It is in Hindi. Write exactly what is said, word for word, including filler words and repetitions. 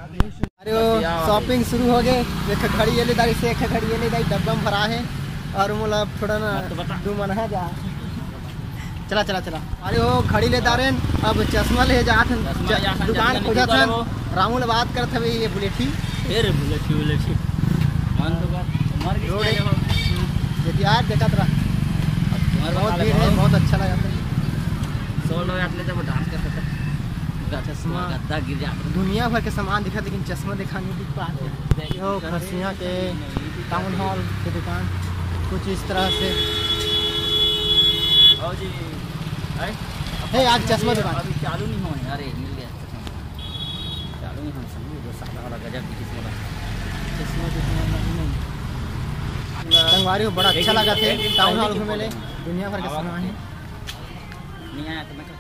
अरे शॉपिंग शुरू हो गए। एक घड़ी ये ले दाई से एक घड़ी ये ले दाई डब्बा में भरा है और मोला थोड़ा ना दो मन है जा चला चला चला। अरे वो घड़ी ले दारे अब चश्मा ले जात दुकान खोजत हन। रामू ले बात करत हवे ये बुलेठी फिर बुलेठी बुलेठी मन तो मर गई ये यार देखत रहा बहुत भीड़ है बहुत अच्छा लगा था। सौ लोग आते जब डांस करते थे चश्मा गद्दा गिर जाता। दुनिया भर के सामान दिखा लेकिन चश्मा दिखाने की बात है। यो खरसिया के टाउन हॉल की दुकान कुछ इस तरह से आओ जी है आज चश्मा दुकान अभी चालू नहीं हो। अरे मिल गया चालू नहीं हम समझो जो सादा वाला गजब की किस्म का चश्मा दिखाना संगवारी को बड़ा अच्छा लगा थे। टाउन हॉल घूमे ले दुनिया भर के सामान है नहीं आया तो मैं